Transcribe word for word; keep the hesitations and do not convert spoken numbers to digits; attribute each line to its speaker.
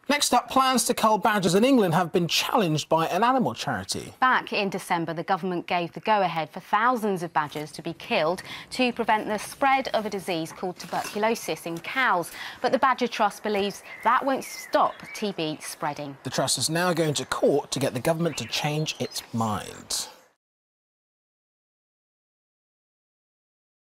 Speaker 1: Next up, plans to cull badgers in England have been challenged by an animal charity.
Speaker 2: Back in December, the government gave the go-ahead for thousands of badgers to be killed to prevent the spread of a disease called tuberculosis in cows. But the Badger Trust believes that won't stop T B spreading.
Speaker 1: The Trust is now going to court to get the government to change its mind.